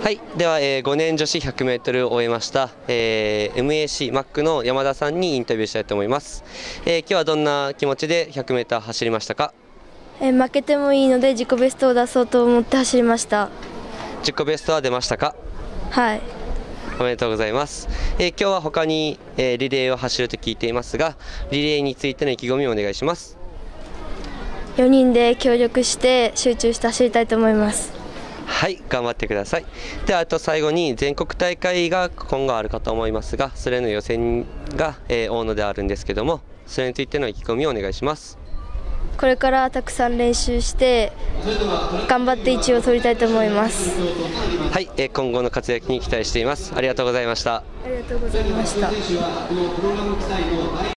はい、では、5年女子 100m を終えました、MAC マックの山田さんにインタビューしたいと思います。今日はどんな気持ちで 100m 走りましたか？ 負けてもいいので自己ベストを出そうと思って走りました。 自己ベストは出ましたか？ はい。 おめでとうございます。今日は他に、リレーを走ると聞いていますが、リレーについての意気込みをお願いします。 4人で協力して集中して走りたいと思います。 はい、頑張ってください。では、あと最後に全国大会が今後あるかと思いますが、それの予選が、大野であるんですけども、それについての意気込みをお願いします。 これからたくさん練習して頑張って1位を取りたいと思います。 はい、今後の活躍に期待しています。ありがとうございました。 ありがとうございました。